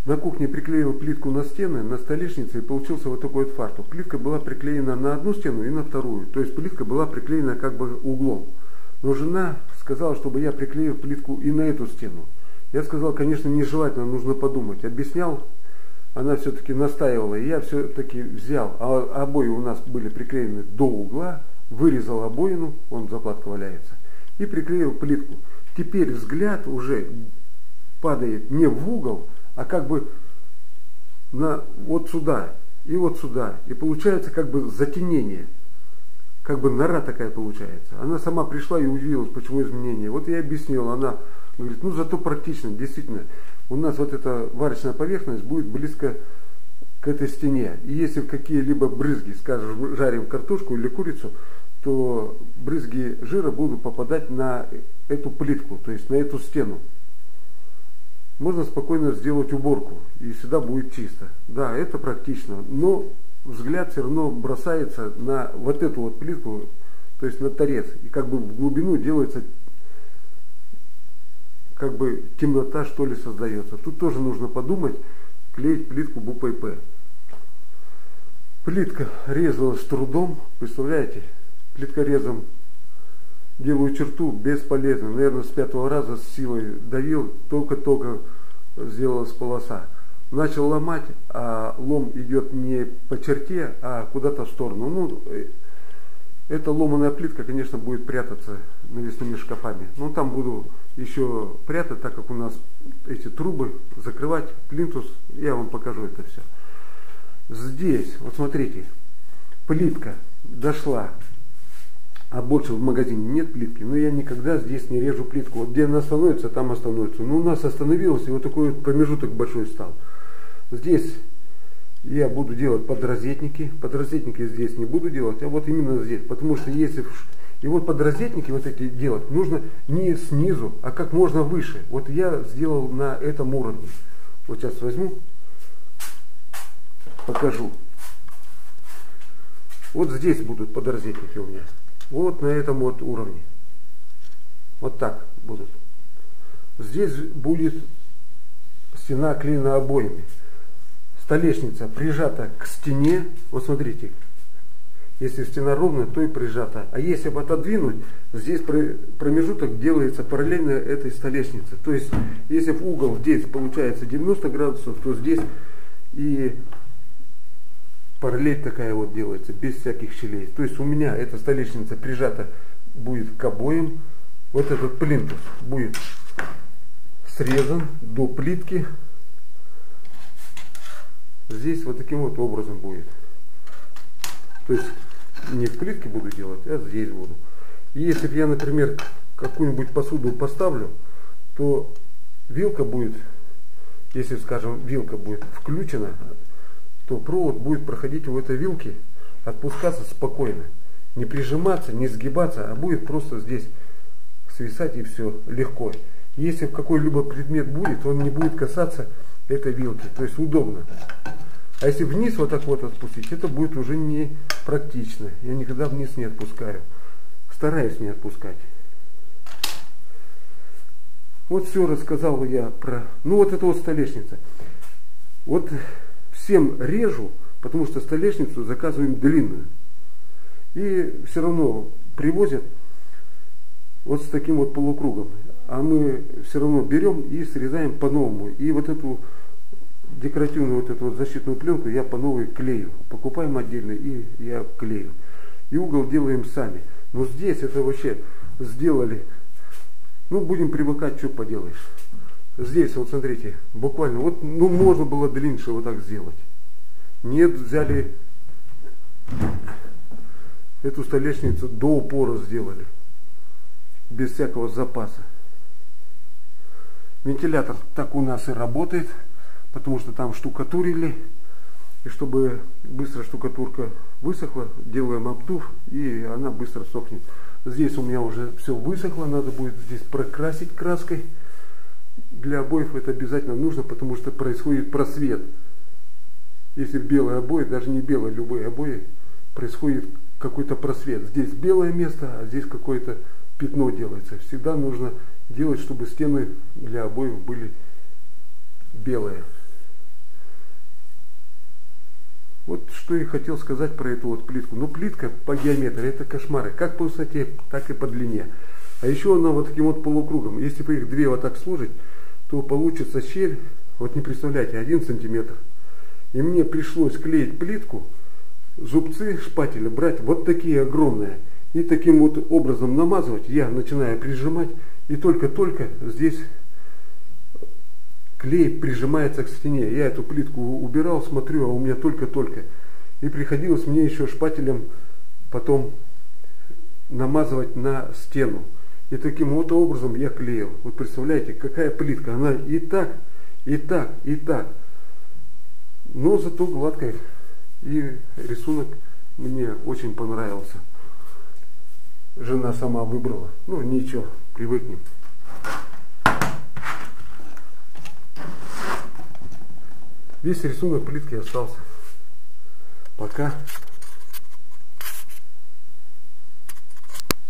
на кухне приклеил плитку на стены, на столешнице, и получился вот такой вот фартук. Плитка была приклеена на одну стену и на вторую. То есть плитка была приклеена как бы углом. Но жена сказала, чтобы я приклеил плитку и на эту стену. Я сказал, конечно, нежелательно, нужно подумать. Объяснял, она все-таки настаивала, и я все-таки взял. А обои у нас были приклеены до угла, вырезал обоину, он заплатка валяется, и приклеил плитку. Теперь взгляд уже падает не в угол, а как бы вот сюда и вот сюда. И получается как бы затенение. Как бы нора такая получается. Она сама пришла и удивилась, почему изменение. Вот я объяснил, она говорит, ну зато практично, действительно. У нас вот эта варочная поверхность будет близко к этой стене. И если какие-либо брызги, скажем, жарим картошку или курицу, то брызги жира будут попадать на эту плитку, то есть на эту стену. Можно спокойно сделать уборку, и всегда будет чисто. Да, это практично, но взгляд все равно бросается на вот эту вот плитку, то есть на торец. И как бы в глубину делается, как бы темнота что ли создается. Тут тоже нужно подумать, клеить плитку буквой П. Плитка резалась с трудом, представляете? Плиткорезом делаю черту, бесполезно. Наверное, с 5-го раза с силой давил, только-только сделалась полоса. Начал ломать, а лом идет не по черте, а куда-то в сторону. Ну, эта ломаная плитка, конечно, будет прятаться навесными шкафами. Но там буду еще прятать, так как у нас эти трубы, закрывать плинтус. Я вам покажу это все. Здесь, вот смотрите, плитка дошла. А больше в магазине нет плитки, но я никогда здесь не режу плитку. Вот где она остановится, там остановится. Но у нас остановилась, и вот такой вот промежуток большой стал. Здесь я буду делать подрозетники. Подрозетники здесь не буду делать, а вот именно здесь. Потому что если... И вот подрозетники вот эти делать нужно не снизу, а как можно выше. Вот я сделал на этом уровне. Вот сейчас возьму, покажу. Вот здесь будут подрозетники у меня. Вот на этом вот уровне. Вот так будут. Здесь будет стена оклеена обоями. Столешница прижата к стене. Вот смотрите. Если стена ровная, то и прижата. А если отодвинуть, здесь промежуток делается параллельно этой столешнице. То есть, если в угол здесь получается 90 градусов, то здесь и параллель такая вот делается, без всяких щелей. То есть у меня эта столешница прижата будет к обоям. Вот этот плинтус будет срезан до плитки. Здесь вот таким вот образом будет. То есть не в плитке буду делать, а здесь буду. И если я, например, какую-нибудь посуду поставлю, то вилка будет, если, скажем, вилка будет включена, то провод будет проходить у этой вилки, отпускаться спокойно. Не прижиматься, не сгибаться, а будет просто здесь свисать и все, легко. Если какой-либо предмет будет, он не будет касаться этой вилки, то есть удобно. А если вниз вот так вот отпустить, это будет уже не практично. Я никогда вниз не отпускаю. Стараюсь не отпускать. Вот все рассказал я про... Ну вот это вот столешница. Вот всем режу, потому что столешницу заказываем длинную. И все равно привозят вот с таким вот полукругом. А мы все равно берем и срезаем по-новому. И вот эту декоративную вот эту вот защитную пленку я по новой клею. Покупаем отдельно и я клею. И угол делаем сами. Но здесь это вообще сделали. Ну, будем привыкать, что поделаешь. Здесь, вот смотрите, буквально, вот, ну, можно было длиннее вот так сделать. Нет, взяли эту столешницу до упора сделали. Без всякого запаса. Вентилятор так у нас и работает, потому что там штукатурили. И чтобы быстро штукатурка высохла, делаем обдув, и она быстро сохнет. Здесь у меня уже все высохло, надо будет здесь прокрасить краской. Для обоев это обязательно нужно, потому что происходит просвет. Если белые обои, даже не белые, любые обои, происходит какой-то просвет. Здесь белое место, а здесь какое-то пятно делается. Всегда нужно делать, чтобы стены для обоев были белые. Вот что я хотел сказать про эту вот плитку. Ну, плитка по геометрии это кошмары. Как по высоте, так и по длине. А еще она вот таким вот полукругом. Если бы их две вот так сложить, то получится щель, вот не представляете, 1 сантиметр. И мне пришлось клеить плитку, зубцы шпателя брать вот такие огромные. И таким вот образом намазывать. Я начинаю прижимать. И только-только здесь клей прижимается к стене. Я эту плитку убирал, смотрю, а у меня только-только. И приходилось мне еще шпателем потом намазывать на стену. И таким вот образом я клеил. Вот представляете, какая плитка. Она и так, и так, и так. Но зато гладкая. И рисунок мне очень понравился. Жена сама выбрала. Ну ничего, привыкнем. Весь рисунок плитки остался. Пока.